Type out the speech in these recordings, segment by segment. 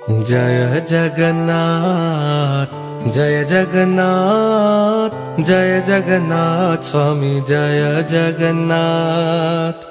जय जगन्नाथ जय जगन्नाथ जय जगन्नाथ स्वामी जय जगन्नाथ।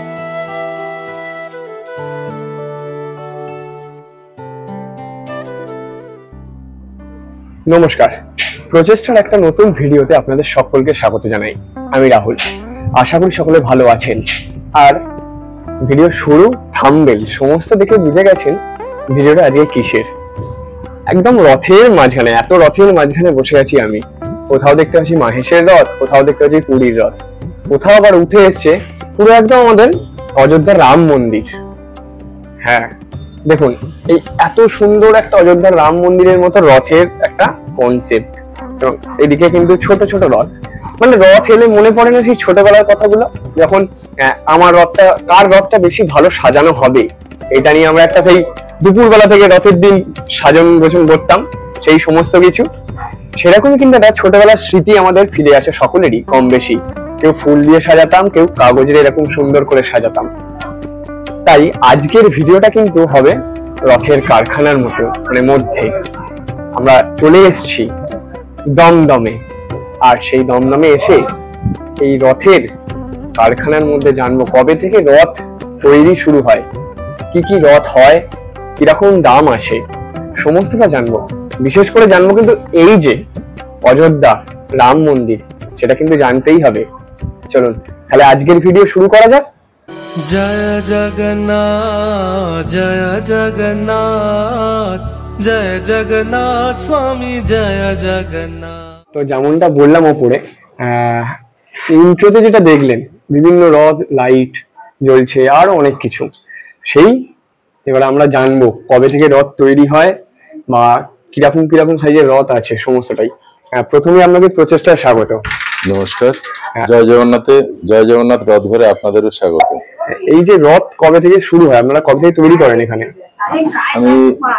নমস্কার, প্রচেষ্টার একটা নতুন ভিডিওতে আপনাদের সকলকে স্বাগত জানাই। আমি রাহুল, আশা করি সকলে ভালো আছেন। আর ভিডিও শুরু থাম্বনেল সমস্ত দেখে বুঝে গেছেন ভিডিওটা আজকে কিসের। একদম রথের মাঝখানে, এত রথের মাঝখানে বসে আছি আমি। কোথাও দেখতে পাচ্ছি মাহেশের রথ, কোথাও দেখতে পাচ্ছি পুরীর রথ, কোথাও আবার উঠে এসছে পুরো একদম আমাদের অযোধ্যার রাম মন্দির। হ্যাঁ দেখুন, এই এত সুন্দর একটা অযোধ্যার রাম মন্দিরের মতো রথের একটা কনসেপ্ট। এদিকে কিন্তু ছোট ছোট রথ, মানে রথ এলে মনে পড়ে না সেই ছোটবেলার কথাগুলো, যখন আমার রথটা, কার রথটা বেশি ভালো সাজানো হবে, এটা নিয়ে আমরা একটা সেই দুপুরবেলা থেকে রথের দিন সাজন গোছন করতাম, সেই সমস্ত কিছু। সেরকমই কিন্তু একটা ছোটবেলার স্মৃতি আমাদের ফিরে আসে সকলেরই কম বেশি। কেউ ফুল দিয়ে সাজাতাম, কেউ কাগজের এরকম সুন্দর করে সাজাতাম। তাই আজকের ভিডিওটা কিন্তু হবে রথের কারখানার মতো, মানে মধ্যে আমরা চলে এসেছি দমদমে। আর সেই দমদমে এসে এই রথের কারখানার মধ্যে জানবো কবে থেকে রথ তৈরি শুরু হয়, কি কি রথ হয়, কিরকম দাম আসে, সমস্তটা জানবো। বিশেষ করে জানবো কিন্তু এই যে অযোধ্যা রাম মন্দির, সেটা কিন্তু জানতেই হবে। চলুন তাহলে আজকের ভিডিও শুরু করা যাক। जय जगन्नाथ जय जगन्नाथ जय जगन्नाथ स्वामी जय जगन्नाथ। তো যেমনটা বললাম ওপরে, ইন্ট্রোতে যেটা দেখলেন, বিভিন্ন রথ লাইট জ্বলছে আরো অনেক কিছু, সেই এবার আমরা জানবো কবে থেকে রথ তৈরি হয় বা কিরকম কিরকম সাইজের রথ আছে, সমস্তটাই। প্রথমে আপনাদের প্রচেষ্টায় স্বাগত। নমস্কার, জয় জগন্নাথে, জয় জগন্নাথ রথ ঘরে আপনাদেরও স্বাগত। এই যে রথ কবে থেকে শুরু হয়, আপনারা কবে থেকে তৈরি করেন এখানে? আমি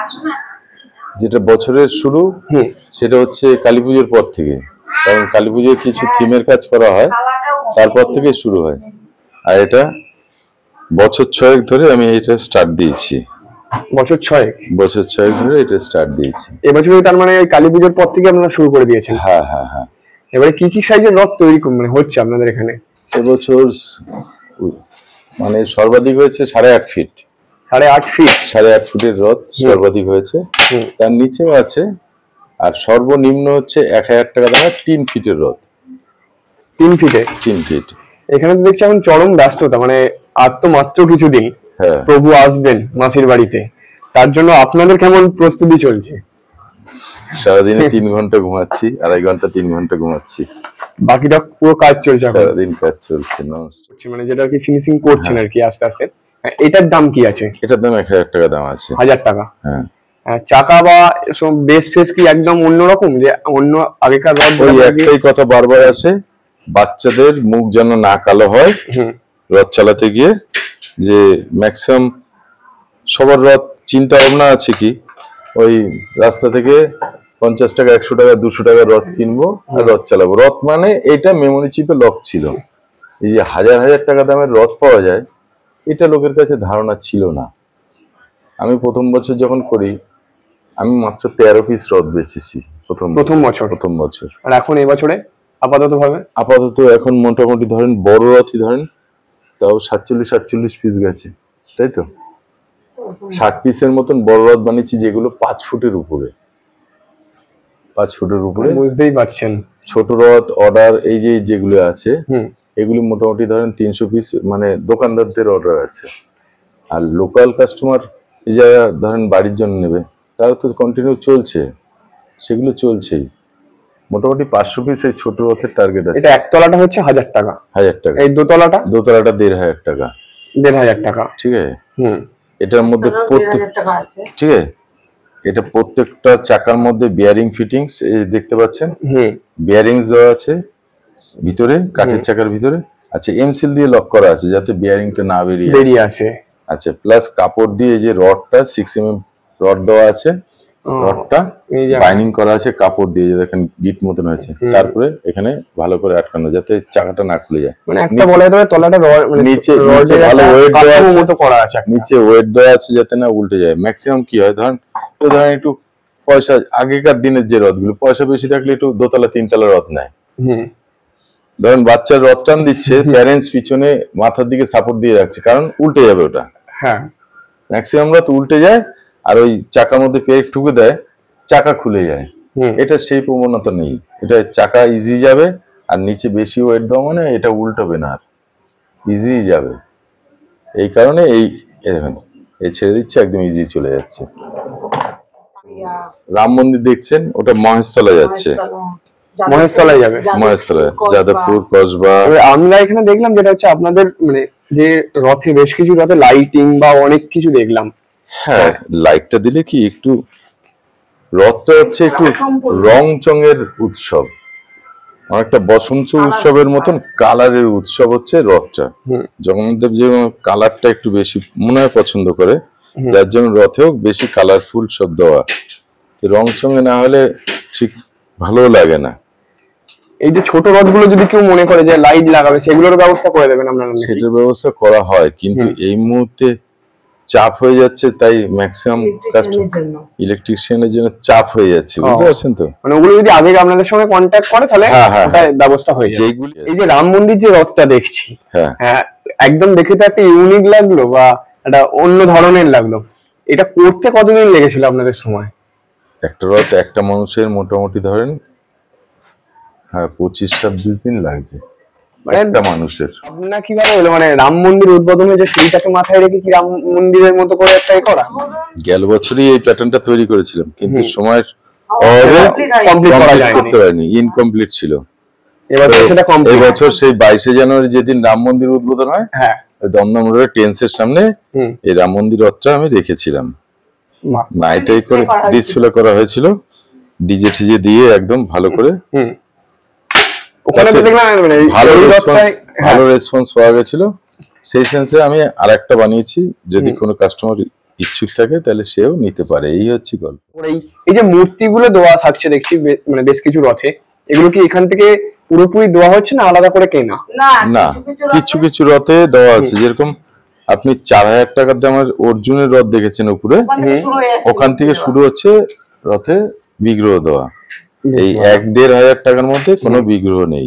যেটা বছরের শুরু, সেটা হচ্ছে কালী পুজোর পর থেকে, কারণ কালী পুজোর কিছু থিমের কাজ করা হয়, তারপর থেকে শুরু হয়। আর এটা বছর 6 ধরে আমি এটা স্টার্ট দিয়েছি। বছর 6 ধরে এটা স্টার্ট দিয়েছি। এবছর তার মানে কালী পুজোর পর থেকে আপনারা শুরু করে দিয়েছেন? হ্যাঁ হ্যাঁ হ্যাঁ। এবারে কি কি সাইজের রথ তৈরি মানে হচ্ছে আপনাদের এখানে? এবছর মানে সর্বাধিক হয়েছে 8.5 ফিট। 8.5 ফিট? 8.5 ফুটের রথ সর্বাধিক হয়েছে, তার নিচেও আছে। আর সর্বনিম্ন হচ্ছে 1000 টাকা দামের 3 ফিটের রথ। 3 ফিটে? 3 ফিট। এখানে তো দেখছি এখন চরম ব্যস্ততা, মানে আর তো মাত্র কিছুদিন প্রভু আসবেন মাসির বাড়িতে, তার জন্য আপনাদের কেমন প্রস্তুতি চলছে? সারাদিনে 3 ঘন্টা ঘুমাচ্ছি, 2.5 ঘন্টা 3 ঘন্টা ঘুমাচ্ছি, বাকিটা পুরো কাজ চলছে। সারাদিন কাজ চলছে, মানে যেটা আর কি ফিনিশিং করছেন আর কি আস্তে আস্তে। এটার দাম কি আছে? এটার দাম 1000 টাকা দাম আছে। 1000 টাকা? হ্যাঁ। চাকা বা বেস ফেস কি একদম অন্যরকম, যে অন্য আগেকার রথ? ওই একটাই কথা বারবার আসে, বাচ্চাদের মুখ যেন না কালো হয় রথ চালাতে গিয়ে। যে ম্যাক্সিমাম সবার রথ চিন্তা ভাবনা আছে কি, ওই রাস্তা থেকে 50 টাকা 100 টাকা 200 টাকা রথ কিনবো আর রথ চালাবো। রথ মানে এটা মেমোরি চিপে লক ছিল। এই যে 1000 টাকা দামের রথ পাওয়া যায়, এটা লোকের কাছে ধারণা ছিল না। আমি প্রথম বছর যখন করি, আমি মাত্র 13 পিস রথ বেচেছি প্রথম বছর। আর এখন এবছরে আপাতত এখন মোটামুটি ধরেন বড় রথই ধরেন তাও 47-48 পিস গেছে, তাই তো। 60 পিসের মতন বড় রথ বানিয়েছি, যেগুলো 5 ফুটের উপরে। বুঝতেই পারছেন। ছোট রথ অর্ডার এই যে যেগুলো আছে, এগুলি মোটামুটি ধরেন 300 পিস, মানে দোকানদারদের অর্ডার আছে। আর লোকাল কাস্টমার এই যারা ধরেন বাড়ির জন্য নেবে, তারা তো কন্টিনিউ চলছে, সেগুলো চলছেই। মোটামুটি 500 পিস এই ছোট রথের টার্গেট আছে। এটা একতলাটা হচ্ছে 1000 টাকা? 1000 টাকা। এই দোতলাটা 1500 টাকা। 1500 টাকা, ঠিক আছে। এটার মধ্যে ঠিক আছে, এটা প্রত্যেকটা চাকার মধ্যে বিয়ারিং ফিটিংস এই দেখতে পাচ্ছেন, বিয়ারিংস দেওয়া আছে ভিতরে, কাঠের চাকার ভিতরে। আচ্ছা, এমসিল দিয়ে লক করা আছে যাতে বিয়ারিংটা না বেরিয়ে আসে। আচ্ছা, প্লাস কাপড় দিয়ে যে রডটা 6 mm রড দেওয়া আছে, রডটা বাইন্ডিং করা আছে কাপড় দিয়ে, দেখেন গিট মতন হয়েছে, তারপরে এখানে ভালো করে আটকানো যাতে চাকাটা না খুলে যায়। মানে একটা বলা যেতে পারে তলাটা নিচে ভালো ওয়েট দেওয়া আছে, নিচে ওয়েট দেওয়া আছে যাতে না উল্টে যায়। ম্যাক্সিমাম কি হয়, ধরেন একটু পয়সা, আগেকার দিনের যে রথগুলো পয়সা বেশি থাকলে একটু দোতলা তিনতলা রথ নেয়। ধরেন বাচ্চার রথ টান দিচ্ছে, প্যারেন্টস পিছনে মাথার দিকে সাপোর্ট দিয়ে রাখছে, কারণ উল্টে যাবে ওটা। হ্যাঁ, ম্যাক্সিমাম রথ উল্টে যায়, আর ওই চাকার মধ্যে পেরেক ঠুকে দেয়, চাকা খুলে যায়। এটা সেই প্রবণতা নেই, এটা চাকা ইজি যাবে, আর নিচে বেশি ওয়েট দেওয়া মানে এটা উল্টাবে না, আর ইজি যাবে। এই কারণে এই ছেড়ে দিচ্ছে, একদম ইজি চলে যাচ্ছে। রাম মন্দির দেখছেন, ওটা মহেশতলা যাচ্ছে, মহেশতলায় যাবে, মহেশতলায়, যাদবপুর, কসবা। আমরা এখানে দেখলাম যেটা হচ্ছে আপনাদের মানে যে রথে বেশ কিছু রথে লাইটিং বা অনেক কিছু দেখলাম। হ্যাঁ, লাইটটা দিলে কি একটু, রথটা হচ্ছে একটু রং চঙের উৎসব, অনেকটা বসন্ত উৎসবের মতন কালারের উৎসব হচ্ছে রথটা। জগন্নাথদেব যে কালারটা একটু বেশি মনে হয় পছন্দ করে, যার জন্য রথেও বেশি কালারফুল সব দেওয়া। রং চঙে না হলে ঠিক ভালো লাগে না। এই যে ছোট রথগুলো যদি কেউ মনে করে যে লাইট লাগাবে, সেগুলোর ব্যবস্থা করে দেবেন আপনারা? সেটার ব্যবস্থা করা হয়, কিন্তু এই মুহূর্তে চাপ হয়ে যাচ্ছে, তাই ম্যাক্সিমাম ইলেকট্রিশিয়ানের জন্য চাপ হয়ে যাচ্ছে, বুঝতে পারছেন তো? মানে ওগুলো যদি আগে আপনাদের সঙ্গে কন্ট্যাক্ট করে তাহলে ওটা ব্যবস্থা হয়ে যায়। এই যে রাম মন্দির যে রথটা দেখছি, হ্যাঁ একদম দেখে তো একটা ইউনিক লাগলো বা একটা অন্য ধরনের লাগলো। এটা করতে কতদিন লেগেছিল আপনাদের সময়? একটা রথ একটা মানুষের মোটামুটি ধরেন 25-26 দিন লাগছে একটা মানুষের। আপনার কিভাবে হলো, মানে রাম মন্দির উদ্বোধন হয়েছে সেইটাকে মাথায় রেখে কি রাম মন্দিরের মতো করে একটাই করা? গেল বছরই এই প্যাটার্নটা তৈরি করেছিলাম, কিন্তু সময়ের অভাবে কমপ্লিট করতে পারিনি, ইনকমপ্লিট ছিল। এই বছর সেই 22শে জানুয়ারি যেদিন রাম মন্দির উদ্বোধন হয়, দমদম রোডের টেন্সের সামনে এই রাম মন্দির রথটা আমি রেখেছিলাম। নাইটাই করে ডিসপ্লে করা হয়েছিল, ডিজে টিজে দিয়ে একদম ভালো করে। ভালো রেসপন্স পাওয়া গেছিল, সেই সেন্সে আমি আরেকটা বানিয়েছি, যদি কোনো কাস্টমার ইচ্ছুক থাকে তাহলে সেও নিতে পারে। এই হচ্ছে গল্প। এই যে মূর্তিগুলো দেওয়া থাকছে দেখছি মানে বেশ কিছু রথে, এগুলো কি এখান থেকে পুরোপুরি দেওয়া হচ্ছে না আলাদা করে কেনা? না, কিছু কিছু রথে দেওয়া হচ্ছে। যেরকম আপনি 4000 টাকার দামের অর্জুনের রথ দেখেছেন উপরে, ওখান থেকে শুরু হচ্ছে রথে বিগ্রহ দেওয়া। এই 1-1.5 টাকার মধ্যে কোনো বিগ্রহ নেই,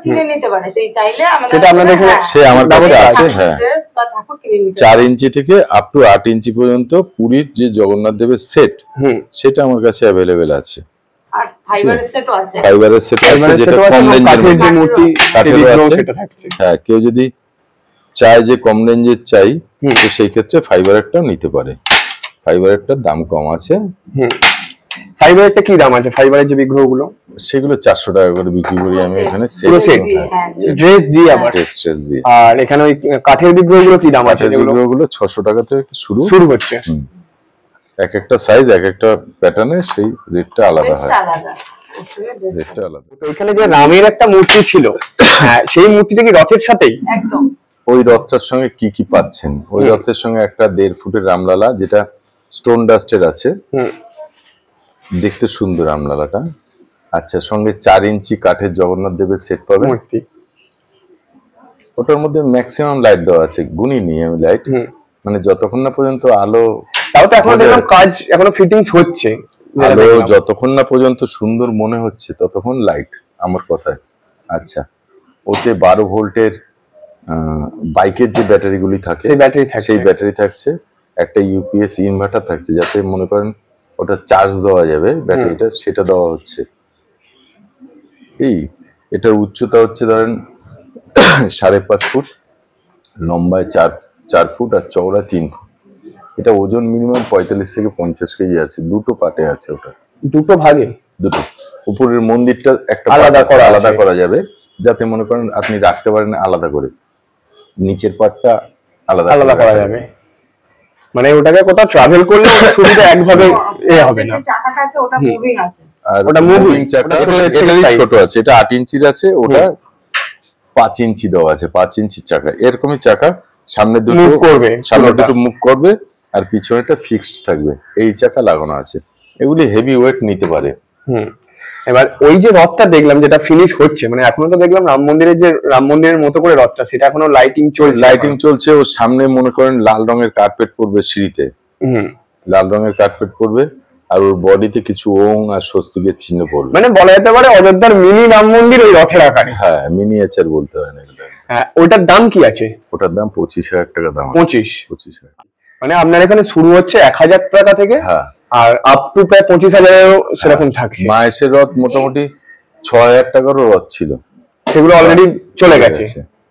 সেটা আপনাদের সে আমার কাছে আছে। হ্যাঁ, 4 ইঞ্চি থেকে আপ টু 8 ইঞ্চি পর্যন্ত পুরীর যে জগন্নাথ দেবের সেট, সেটা আমার কাছে অ্যাভেলেবেল আছে। ফাইবারের সেট আছে, যেটা কম রেঞ্জের মূর্তি আছে। হ্যাঁ, কেউ যদি চায় যে কম রেঞ্জের চাই, তো সেই ক্ষেত্রে ফাইবারেরটাও নিতে পারে। ফাইবারেরটার দাম কম আছে। ফাইবারেরটা কি দাম আছে? ফাইবারের যে বিগ্রহগুলো সেগুলো 400 টাকা করে বিক্রি করি আমি এখানে, ড্রেস দিয়ে আবার ড্রেস দিয়ে। আর এখানে ওই কাঠের বিগ্রহগুলো কি দাম আছে? বিগ্রহগুলো 600 টাকা থেকে শুরু হচ্ছে। এক একটা সাইজ, এক একটা প্যাটার্নে সেই রেটটা আলাদা হয়, রেটটা আলাদা। তো এখানে যে রামের একটা মূর্তি ছিল, সেই মূর্তিটা কি রথের সাথেই? একদম। ওই রথটার সঙ্গে কি কি পাচ্ছেন? ওই রথের সঙ্গে একটা 1.5 ফুটের রামলালা, যেটা স্টোন ডাস্টের আছে, দেখতে সুন্দর রামলালাটা। আচ্ছা, সঙ্গে 4 ইঞ্চি কাঠের জগন্নাথ দেবের সেট পাবেন। ওটার মধ্যে ম্যাক্সিমাম লাইট দেওয়া আছে, গুনি নিয়ে আমি লাইট, মানে যতক্ষণ না পর্যন্ত আলো, তাও তো এখনো দেখলাম কাজ এখনো ফিটিংস হচ্ছে, আলো যতক্ষণ না পর্যন্ত সুন্দর মনে হচ্ছে ততক্ষণ লাইট, আমার কথায়। আচ্ছা, ওতে 12 ভোল্টের বাইকের যে ব্যাটারিগুলি থাকে সেই ব্যাটারি থাকছে, একটা ইউপিএস ইনভার্টার থাকছে, যাতে মনে করেন ওটা চার্জ দেওয়া যাবে ব্যাটারিটা, সেটা দেওয়া হচ্ছে। এটার উচ্চতা হচ্ছে ধরেন 5.5 ফুট, লম্বায় 4 ফুট আর চওড়া 3 ফুট। এটা ওজন মিনিমাম 45 থেকে 50 কেজি আছে। দুটো পার্টে আছে, ওটা দুটো ভাগে, দুটো। উপরের মন্দিরটা একটা আলাদা করা যাবে, যাতে মনে করেন আপনি রাখতে পারেন আলাদা করে, নিচের পার্টটা আলাদা করা যাবে। মানে ওটাকে কোথাও ট্রাভেল করলে সুবিধা একভাবে হবে না। চাকাটা আছে, ওটা মুভিং আছে, আর ওটা মুভিং চাকা, এটা ছোট আছে, এটা 8 ইঞ্চির আছে, ওটা 5 ইঞ্চি দেওয়া আছে, 5 ইঞ্চির চাকা। এরকমই চাকা, সামনে দুটো মুভ করবে আর পিছনেটা ফিক্সড থাকবে, এই চাকা লাগানো আছে। এগুলি হেভি ওয়েট নিতে পারে। এবার ওই যে রথটা দেখলাম যেটা ফিনিশ হচ্ছে, মানে এখনো তো দেখলাম রাম মন্দিরের মতো করে রথটা, সেটা এখনো লাইটিং চলছে। ওর সামনে মনে করেন লাল রঙের কার্পেট পড়বে সিঁড়িতে, লাল রঙের কার্পেট পড়বে, আর ওর বডিতে কিছু ওং আর স্বস্তিকের চিহ্ন পড়বে। মানে বলা যেতে পারে অযোধ্যার মিনি রাম মন্দির ওই রথের আকারে। হ্যাঁ, মিনিয়েচার বলতে পারেন এগুলো। হ্যাঁ, ওটার দাম কি আছে? ওটার দাম 25,000 টাকা দাম। 25,000। মানে আপনার এখানে শুরু হচ্ছে 1,000 টাকা থেকে, হ্যাঁ, আর আপ টু প্রায় 25,000 সেরকম থাকছে। মায়ের রথ মোটামুটি 6,000 টাকারও রথ ছিল, সেগুলো অলরেডি চলে গেছে।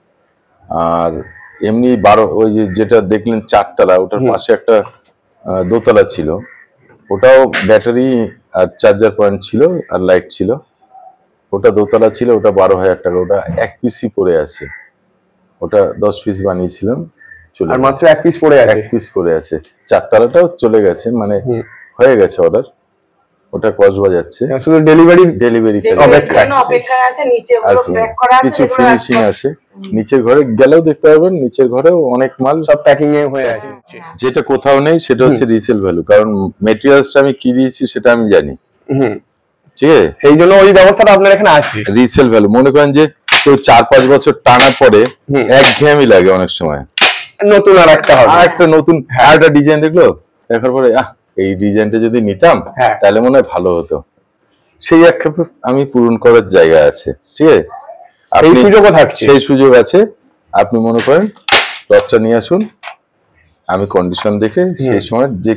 আর এমনি 12 ওই যেটা দেখলেন 4 তলা, ওটার পাশে একটা দোতলা ছিল, ওটাও ব্যাটারি আর চার্জার পয়েন্ট ছিল আর লাইট ছিল। ওটা দোতলা ছিল, ওটা 12,000 টাকা। ওটা এক পিসই পড়ে আছে, ওটা 10 পিস বানিয়েছিলাম, আর মাত্র এক পিস পড়ে আছে। 1 পিস পড়ে আছে। 4 তলাটাও চলে গেছে, মানে হয়ে গেছে অর্ডার, ওটা কসবা যাচ্ছে, শুধু ডেলিভারি অপেক্ষায় আছে। নিচে আর কিছু ফিনিশিং আছে, নিচের ঘরে গেলেও দেখতে পারবেন, নিচের ঘরেও অনেক মাল সব প্যাকিং এ হয়ে আছে। যেটা কোথাও নেই সেটা হচ্ছে রিসেল ভ্যালু, কারণ মেটেরিয়ালসটা আমি কি দিয়েছি সেটা আমি জানি, ঠিক আছে? সেই জন্য ওই ব্যবস্থাটা আপনার এখানে আছে। রিসেল ভ্যালু মনে করেন যে কেউ 4-5 বছর টানা পরে একঘেয়েমি লাগে অনেক সময়, নতুন আর একটা নতুন একটা ডিজাইন দেখলো, দেখার পরে এই ডিজাইনটা যদি নিতাম তাহলে মনে হয় ভালো হতো। সেই আক্ষেপ আমি পূরণ করার জায়গা আছে, ঠিক আছে? সেই সুযোগ আছে। আপনি মনে করেন রথটা নিয়ে আসুন, আমি কন্ডিশন দেখে সেই সময় যে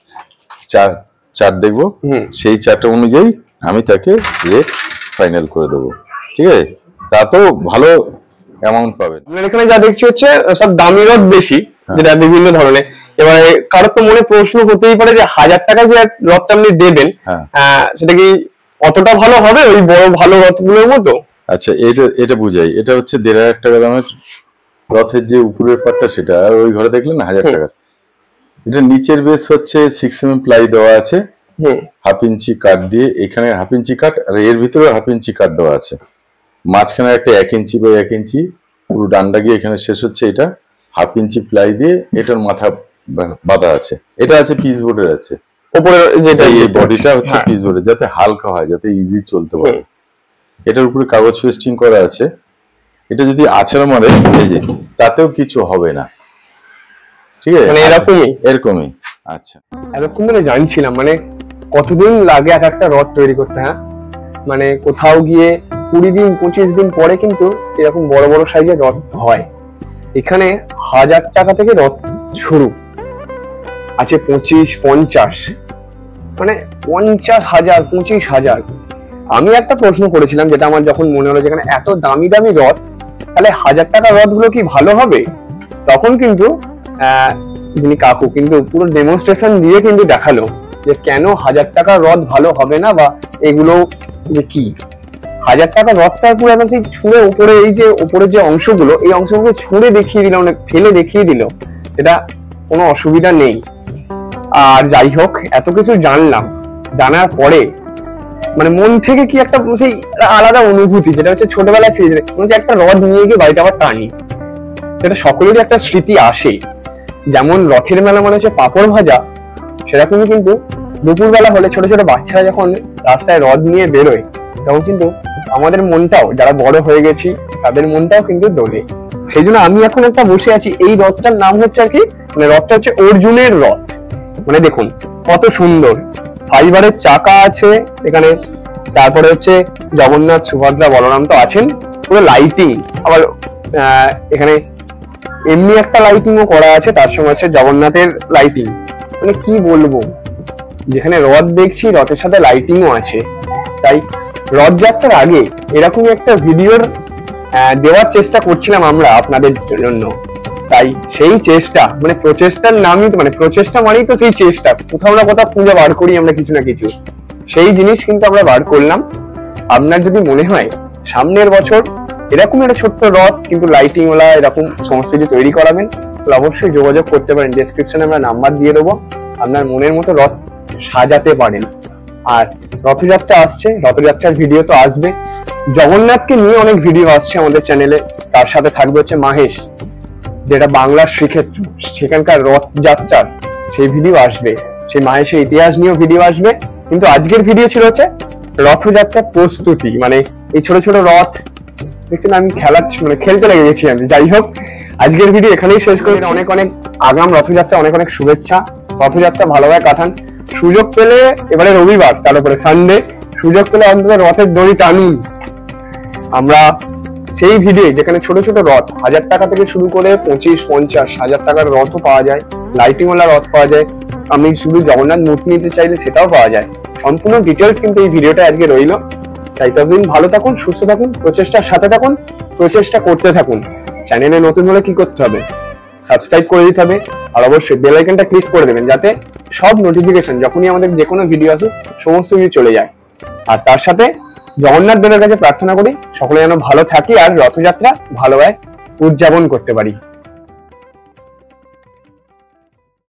চার্ট দেখবো, সেই চার্ট অনুযায়ী আমি তাকে রেট ফাইনাল করে দেবো, ঠিক আছে? তাতেও ভালো অ্যামাউন্ট পাবেন। আপনার এখানে যা দেখছি হচ্ছে সব দামি রথ বেশি, যেটা বিভিন্ন ধরনের। এবারে কারোর তো মনে প্রশ্ন হতেই পারে যে 1,000 টাকা যে রথটা আপনি দেবেন, সেটা কি অতটা ভালো হবে ওই বড় ভালো রথগুলোর মতো? আচ্ছা, এটা বুঝাই। এটা হচ্ছে 1,500 টাকা দামের রথের যে উপরের পাটটা সেটা, আর ওই ঘরে দেখলেন 1,000 টাকা। এটা নিচের বেস হচ্ছে 6 mm প্লাই দেওয়া আছে, 1/2 ইঞ্চি কাঠ দিয়ে, এখানে 1/2 ইঞ্চি কাঠ, আর এর ভিতরে 1/2 ইঞ্চি কাঠ দেওয়া আছে। মাঝখানে একটা 1 ইঞ্চি বা 1 ইঞ্চি পুরো ডান্ডা গিয়ে এখানে শেষ হচ্ছে। এটা 1/2 ইঞ্চি প্লাই দিয়ে এটার মাথা বাঁধা আছে। এটা আছে পিস বোর্ডের আছে, উপরে যেটা এই বডিটা হচ্ছে পিস বোর্ডের, যাতে হালকা হয়, যাতে ইজি চলতে পারে। এটার উপরে কাগজ পেস্টিং করা আছে। এটা যদি আছাড় মারে এই যে, তাতেও কিছু হবে না, ঠিক আছে? মানে এরকমই। আচ্ছা, এরকম মানে জানছিলাম মানে কতদিন লাগে এক একটা রথ তৈরি করতে? হ্যাঁ, মানে কোথাও গিয়ে 20 দিন 25 দিন পরে কিন্তু এরকম বড় বড় সাইজের রথ হয়। এখানে 1,000 টাকা থেকে রথ শুরু আছে, 25-50, মানে 50,000 25,000। আমি একটা প্রশ্ন করেছিলাম, যেটা আমার যখন মনে হলো যেখানে এত দামি দামি রথ, তাহলে 1,000 টাকার রথগুলো কি ভালো হবে? তখন কিন্তু যিনি কাকু কিন্তু পুরো ডেমনস্ট্রেশন দিয়ে কিন্তু দেখালো যে কেন 1,000 টাকার রথ ভালো হবে না, বা এগুলো যে কি 1,000 টাকার রথটার পুরো একদম সেই ছুঁড়ে উপরে, এই যে উপরের যে অংশগুলো, এই অংশগুলো ছুঁড়ে দেখিয়ে দিল, মানে ফেলে দেখিয়ে দিল, এটা কোনো অসুবিধা নেই। আর যাই হোক, এত কিছু জানলাম, জানার পরে মানে মন থেকে কি একটা সেই আলাদা অনুভূতি, যেটা হচ্ছে ছোটবেলায় ফিরে যায়, মনে হচ্ছে একটা রথ নিয়ে গিয়ে বাড়িতে আবার টানি, সেটা সকলেরই একটা স্মৃতি আসে। যেমন রথের মেলা মানে হচ্ছে পাঁপড় ভাজা, সেরকমই কিন্তু দুপুরবেলা হলে ছোট ছোট বাচ্চারা যখন রাস্তায় রথ নিয়ে বেরোয়, তখন কিন্তু আমাদের মনটাও, যারা বড় হয়ে গেছি তাদের মনটাও কিন্তু দোলে। সেই জন্য আমি এখন একটা বসে আছি, এই রথটার নাম হচ্ছে আর কি, মানে রথটা হচ্ছে অর্জুনের রথ। মানে দেখুন কত সুন্দর, ফাইবারের চাকা আছে এখানে, তারপরে হচ্ছে জগন্নাথ সুভদ্রা বলরাম তো আছেন, পুরো লাইটিং, আবার এখানে এমনি একটা লাইটিংও করা আছে, তার সঙ্গে হচ্ছে জগন্নাথের লাইটিং। মানে কি বলবো, যেখানে রথ দেখছি রথের সাথে লাইটিংও আছে। তাই রথযাত্রার আগে এরকমই একটা ভিডিওর দেওয়ার চেষ্টা করছিলাম আমরা আপনাদের জন্য। তাই সেই চেষ্টা, মানে প্রচেষ্টার নামই তো, মানে প্রচেষ্টা মানেই তো সেই চেষ্টা, কোথাও না কোথাও খুঁজে বার করি আমরা কিছু না কিছু, সেই জিনিস কিন্তু আমরা বার করলাম। আপনার যদি মনে হয় সামনের বছর এরকম একটা ছোট্ট রথ কিন্তু লাইটিং ওলা এরকম সমস্ত কিছু তৈরি করাবেন, তাহলে অবশ্যই যোগাযোগ করতে পারেন, ডেসক্রিপশনে আমরা নাম্বার দিয়ে দেবো, আপনার মনের মতো রথ সাজাতে পারেন। আর রথযাত্রা আসছে, রথযাত্রার ভিডিও তো আসবে, জগন্নাথকে নিয়ে অনেক ভিডিও আসছে আমাদের চ্যানেলে, তার সাথে থাকবে হচ্ছে মাহেশ, যেটা বাংলার শ্রীক্ষেত্র, সেখানকার রথযাত্রার সেই ভিডিও আসবে, সেই মাহেশের ইতিহাস নিয়েও ভিডিও আসবে। কিন্তু আজকের ভিডিও ছিল হচ্ছে রথযাত্রার প্রস্তুতি, মানে এই ছোট ছোট রথ দেখছেন, আমি খেলতে লেগে গেছি আমি। যাই হোক, আজকের ভিডিও এখানেই শেষ করি। অনেক অনেক আগাম রথযাত্রা অনেক অনেক শুভেচ্ছা। রথযাত্রা ভালোভাবে কাটান, সুযোগ পেলে এবারে রবিবার, তার উপরে সানডে, সুযোগ পেলে অন্তত রথের দড়ি টানুন। আমরা সেই ভিডিও যেখানে ছোট ছোট রথ 1000 টাকা থেকে শুরু করে 25-50-1000 টাকার রথও পাওয়া যায়, লাইটিং ওয়ালা রথ পাওয়া যায়। আমি শুধু জগন্নাথ মূর্তি নিতে চাইলে সেটাও পাওয়া যায়। সম্পূর্ণ ডিটেলস কিন্তু এই ভিডিওটা আজকে রইলো। তাই ততদিন ভালো থাকুন, সুস্থ থাকুন, প্রচেষ্টার সাথে থাকুন, প্রচেষ্টা করতে থাকুন। চ্যানেলে নতুন হলে কি করতে হবে? সাবস্ক্রাইব করে দিতে হবে, আর অবশ্যই বেল আইকনটা ক্লিক করে দেবেন যাতে সব নোটিফিকেশন যখনই আমাদের যে কোনো ভিডিও আসে সমস্ত কিছু চলে যায়। আর তার সাথে জগন্নাথ দেবের কাছে প্রার্থনা করি সকলে যেন ভালো থাকি আর রথযাত্রা ভালোভাবে উদযাপন করতে পারি।